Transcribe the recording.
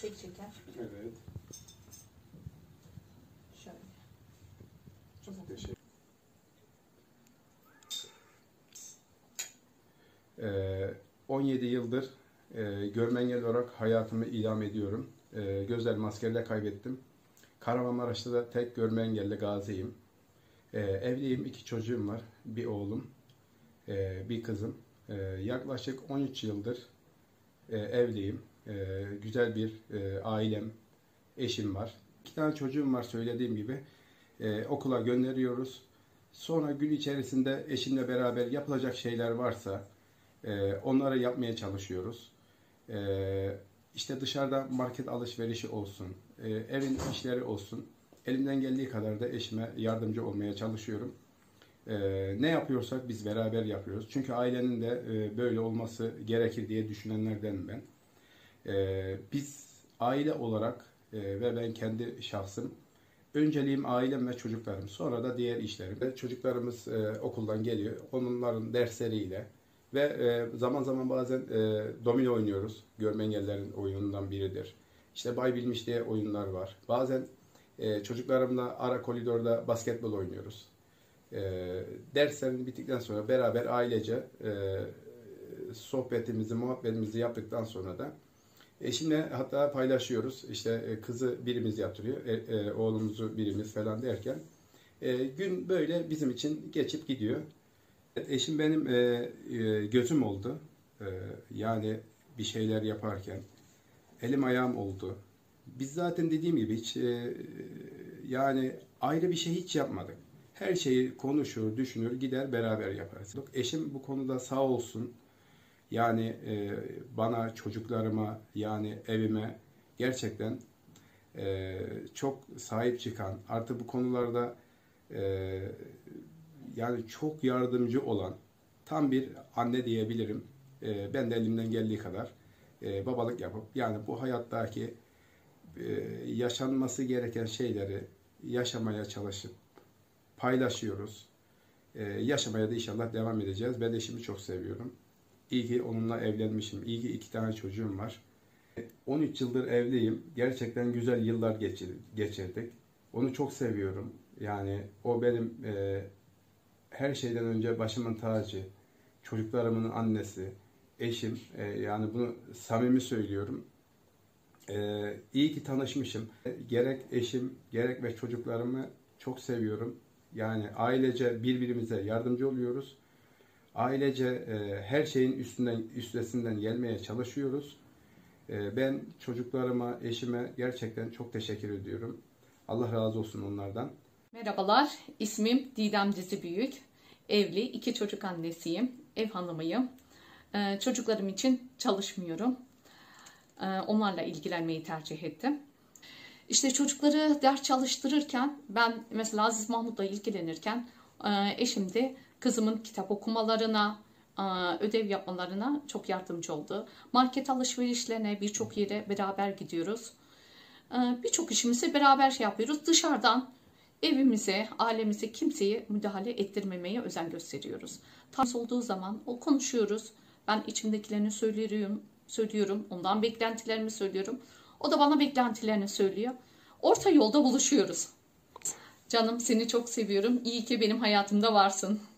Tek çeker. Evet. Şöyle. Teşekkür. 17 yıldır görme engelli olarak hayatımı idame ediyorum. Gözlerimi askerle kaybettim. Kahramanmaraş'ta da tek görme engelli gaziyim. Evliyim, 2 çocuğum var. Bir oğlum, bir kızım. Yaklaşık 13 yıldır evliyim. Güzel bir ailem, eşim var. 2 tane çocuğum var söylediğim gibi. Okula gönderiyoruz. Sonra gün içerisinde eşimle beraber yapılacak şeyler varsa onları yapmaya çalışıyoruz. İşte dışarıda market alışverişi olsun, evin işleri olsun. Elimden geldiği kadar da eşime yardımcı olmaya çalışıyorum. Ne yapıyorsak biz beraber yapıyoruz. Çünkü ailenin de böyle olması gerekir diye düşünenlerden ben. Biz aile olarak ve ben kendi şahsım, önceliğim ailem ve çocuklarım. Sonra da diğer işlerim. Çocuklarımız okuldan geliyor. Onların dersleriyle ve zaman zaman bazen domino oynuyoruz. Görme engellilerin oyunundan biridir. İşte Bay Bilmiş diye oyunlar var. Bazen çocuklarımla ara koridorda basketbol oynuyoruz. Derslerin bittikten sonra beraber ailece sohbetimizi, muhabbetimizi yaptıktan sonra da eşimle hatta paylaşıyoruz. İşte kızı birimiz yatırıyor, oğlumuzu birimiz falan derken gün böyle bizim için geçip gidiyor. Eşim benim gözüm oldu. Yani bir şeyler yaparken elim ayağım oldu. Biz zaten dediğim gibi hiç yani ayrı bir şey hiç yapmadık. Her şeyi konuşur, düşünür, gider beraber yaparız. Eşim bu konuda sağ olsun. Yani bana, çocuklarıma, yani evime gerçekten çok sahip çıkan, artık bu konularda yani çok yardımcı olan tam bir anne diyebilirim. Ben de elimden geldiği kadar babalık yapıp yani bu hayattaki yaşanması gereken şeyleri yaşamaya çalışıp paylaşıyoruz. Yaşamaya da inşallah devam edeceğiz. Ben eşimi çok seviyorum. İyi ki onunla evlenmişim. İyi ki 2 tane çocuğum var. 13 yıldır evliyim. Gerçekten güzel yıllar geçirdik. Onu çok seviyorum. Yani o benim her şeyden önce başımın tacı. Çocuklarımın annesi, eşim. Yani bunu samimi söylüyorum. İyi ki tanışmışım. Gerek eşim, gerek ve çocuklarımı çok seviyorum. Yani ailece birbirimize yardımcı oluyoruz. Ailece her şeyin üstesinden gelmeye çalışıyoruz. Ben çocuklarıma, eşime gerçekten çok teşekkür ediyorum. Allah razı olsun onlardan. Merhabalar, ismim Didem Dizibüyük. Evli, 2 çocuk annesiyim, ev hanımıyım. Çocuklarım için çalışmıyorum. Onlarla ilgilenmeyi tercih ettim. İşte çocukları ders çalıştırırken ben mesela Aziz Mahmut'la ilgilenirken eşim de kızımın kitap okumalarına, ödev yapmalarına çok yardımcı oldu. Market alışverişlerine birçok yere beraber gidiyoruz. Birçok işimizi beraber yapıyoruz. Dışarıdan evimize, ailemize kimseyi müdahale ettirmemeye özen gösteriyoruz. Tarz olduğu zaman o konuşuyoruz. Ben içimdekilerini söylüyorum. Ondan beklentilerimi söylüyorum. O da bana beklentilerini söylüyor. Orta yolda buluşuyoruz. Canım seni çok seviyorum. İyi ki benim hayatımda varsın.